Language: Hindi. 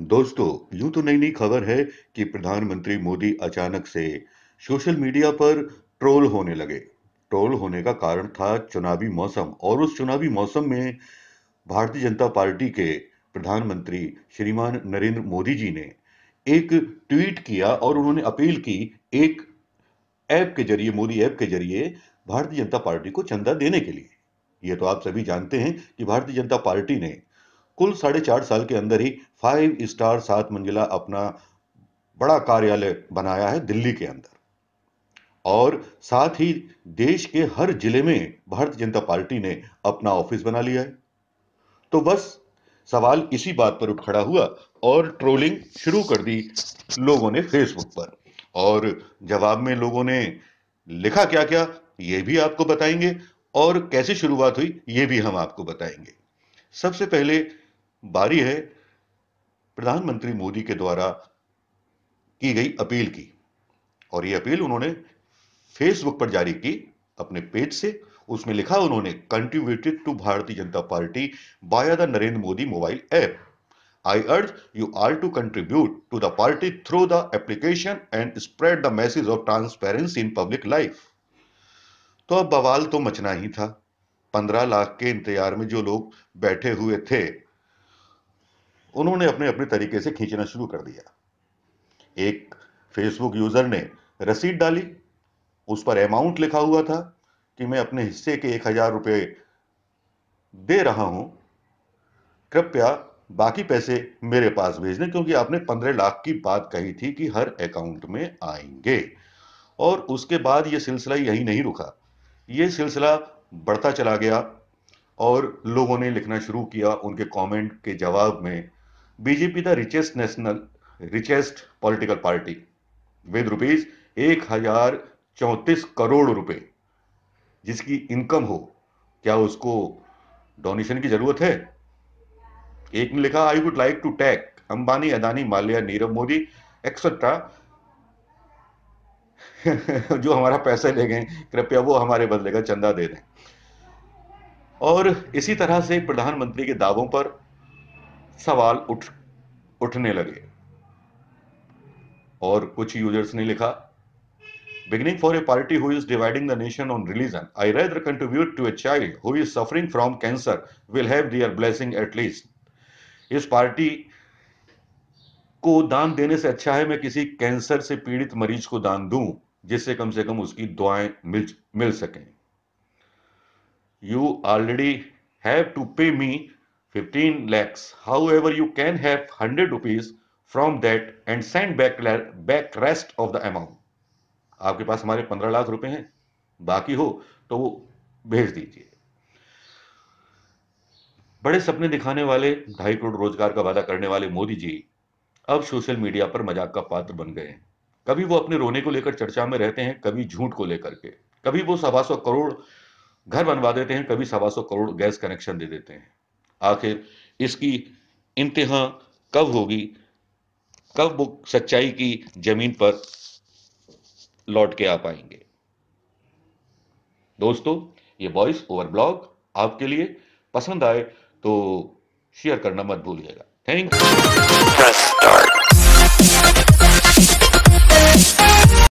दोस्तों, यूं तो नई नई खबर है कि प्रधानमंत्री मोदी अचानक से सोशल मीडिया पर ट्रोल होने लगे। ट्रोल होने का कारण था चुनावी मौसम और उस चुनावी मौसम में भारतीय जनता पार्टी के प्रधानमंत्री श्रीमान नरेंद्र मोदी जी ने एक ट्वीट किया और उन्होंने अपील की एक ऐप के जरिए, मोदी ऐप के जरिए भारतीय जनता पार्टी को चंदा देने के लिए। ये तो आप सभी जानते हैं कि भारतीय जनता पार्टी ने कुल 4.5 साल के अंदर ही 5 स्टार 7 मंजिला अपना बड़ा कार्यालय बनाया है दिल्ली के अंदर। और साथ ही देश के हर जिले में भारतीय जनता पार्टी ने अपना ऑफिस बना लिया है। तो बस सवाल इसी बात पर उठ खड़ा हुआ और ट्रोलिंग शुरू कर दी लोगों ने फेसबुक पर। और जवाब में लोगों ने लिखा क्या क्या, ये भी आपको बताएंगे, और कैसे शुरुआत हुई ये भी हम आपको बताएंगे। सबसे पहले बारी है प्रधानमंत्री मोदी के द्वारा की गई अपील की, और ये अपील उन्होंने फेसबुक पर जारी की अपने पेज से। उसमें लिखा उन्होंने, contributed to Bharatiya Janata Party by the Narendra Modi mobile app. I urge you all to contribute to the party through the application and spread the message of transparency in public life। तो अब बवाल तो मचना ही था। 15 लाख के इंतजार में जो लोग बैठे हुए थे, उन्होंने अपने अपने तरीके से खींचना शुरू कर दिया। एक फेसबुक यूजर ने रसीद डाली, उस पर अमाउंट लिखा हुआ था कि मैं अपने हिस्से के 1000 रुपए दे रहा हूं, कृपया बाकी पैसे मेरे पास भेज दें, क्योंकि आपने 15 लाख की बात कही थी कि हर अकाउंट में आएंगे। और उसके बाद यह सिलसिला यही नहीं रुका, यह सिलसिला बढ़ता चला गया और लोगों ने लिखना शुरू किया उनके कमेंट के जवाब में, BJP the richest political party with rupees 1034 crore रुपए, जिसकी इनकम हो, क्या उसको डोनेशन की जरूरत है? एक ने लिखा, I would like to tag Ambani, Adani, Mallya, Nirav Modi etcetera जो हमारा पैसा ले गए, कृपया वो हमारे बदले का चंदा दे दें। और इसी तरह से प्रधानमंत्री के दावों पर सवाल उठने लगे। और कुछ यूजर्स ने लिखा, beginning for a party who is dividing the nation on religion, I rather contribute to a child who is suffering from cancer, will have their blessing at least। इस पार्टी को दान देने से अच्छा है मैं किसी कैंसर से पीड़ित मरीज को दान दूं, जिससे कम से कम उसकी दुआएं मिल सकें। You already have to pay me 15 lakhs, however you can have 100 rupees from that and send back rest of the amount। आपके पास हमारे 15 लाख रुपए हैं, बाकी हो तो वो भेज दीजिए। बड़े सपने दिखाने वाले, 2.5 करोड़ रोजगार का वादा करने वाले मोदी जी अब सोशल मीडिया पर मजाक का पात्र बन गए हैं। कभी वो अपने रोने को लेकर चर्चा में रहते हैं, कभी झूठ को लेकर के, कभी वो 125 करोड़ घर बनवा देते हैं, कभी 125 करोड़ गैस कनेक्शन दे देते हैं। आखिर इसकी इंतहा कब होगी, कब वो सच्चाई की जमीन पर लौट के आ पाएंगे? दोस्तों, ये वॉइस ओवर ब्लॉग आपके लिए, पसंद आए तो शेयर करना मत भूलिएगा। Thank you.